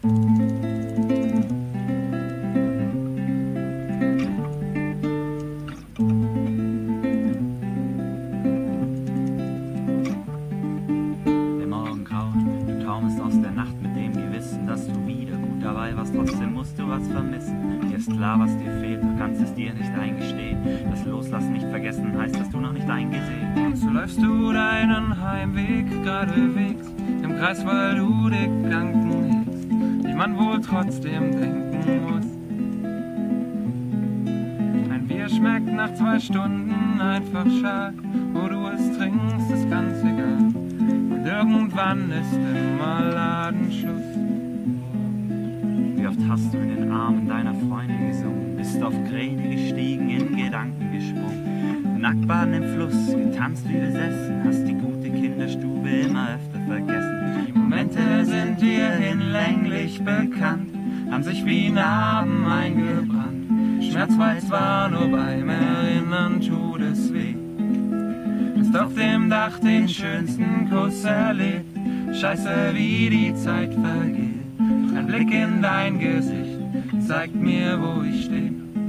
Trotzdem musst du was vermissen. Dir ist klar, was dir fehlt, du kannst es dir nicht eingestehen. Das Loslassen nicht vergessen heißt, dass du noch nicht eingesehen. So läufst du deinen Heimweg geradewegs im Kreis, weil du die Gedanken hegst, die man wohl trotzdem denken muss. Ein Bier schmeckt nach 2 Stunden einfach schad, wo du es trinkst, ist ganz egal. Und irgendwann ist immer Ladenschluss. Wie oft hast du in den Armen deiner Freundin gesungen, bist auf Kräne gestiegen, in Gedanken gesprungen, Nacktbaden im Fluss, getanzt wie besessen, hast die gute Kinderstube immer öfter vergessen. Die Momente sind dir hinlänglich bekannt, haben sich wie Narben eingebrannt. Schmerz war zwar nur beim Erinnern, tut es weh. Hast auf dem Dach den schönsten Kuss erlebt, scheiße wie die Zeit vergeht. Ein Blick in dein Gesicht zeigt mir, wo ich stehe.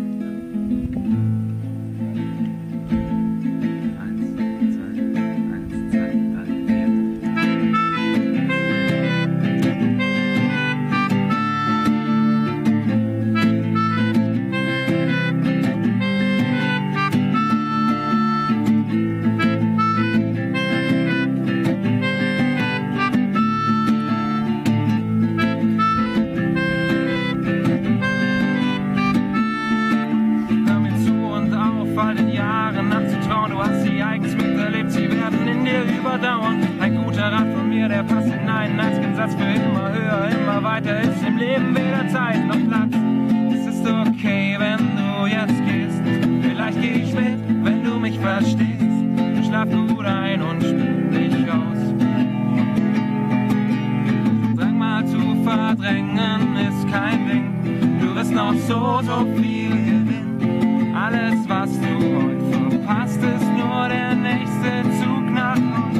Ein guter Rat von mir, der passt in einen einzigen Satz für immer höher, immer weiter ist im Leben weder Zeit noch Platz. Es ist okay, wenn du jetzt gehst, vielleicht geh ich mit, wenn du mich verstehst. Schlaf gut ein und spür dich aus. Drang mal zu verdrängen ist kein Ding, du wirst noch so viel gewinnen. Alles, was du heute verpasst, ist nur der nächste Zug nach Hause.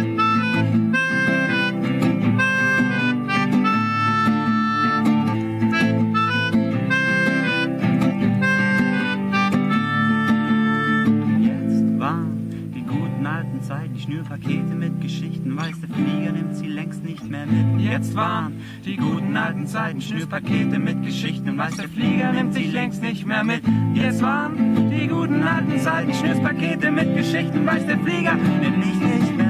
Die Schnürpakete mit Geschichten, weiß der Flieger nimmt sie längst nicht mehr mit. Jetzt waren die guten alten Zeiten, Schnürpakete mit Geschichten, weiß der Flieger nimmt sich längst nicht mehr mit. Jetzt waren die guten alten Zeiten, Schnürpakete mit Geschichten, weiß der Flieger nimmt mich nicht mehr mit.